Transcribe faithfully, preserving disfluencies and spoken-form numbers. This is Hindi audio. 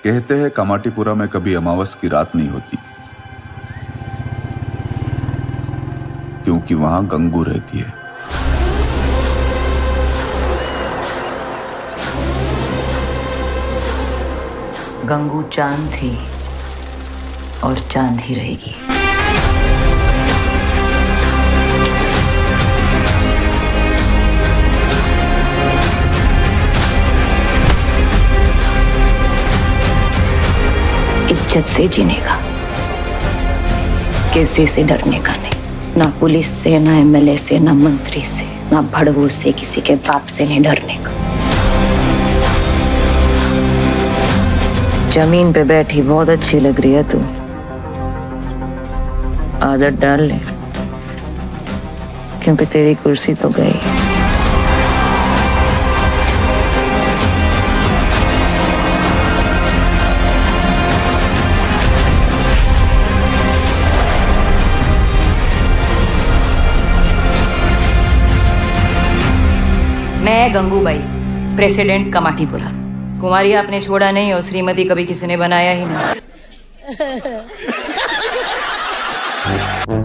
कहते हैं कामाटीपुरा में कभी अमावस की रात नहीं होती, क्योंकि वहां गंगू रहती है। गंगू चांद थी और चांद ही रहेगी। इज्जत से जीने का, किसी से डरने का नहीं। ना पुलिस से, ना एमएलए से, ना मंत्री से, ना भड़वू से, किसी के बाप से नहीं डरने का। जमीन पे बैठी बहुत अच्छी लग रही है तू, आदत डाल ले, क्योंकि तेरी कुर्सी तो गई। मैं गंगूबाई, प्रेसिडेंट कामाटीपुरा। कुमारी आपने छोड़ा नहीं और श्रीमती कभी किसी ने बनाया ही नहीं।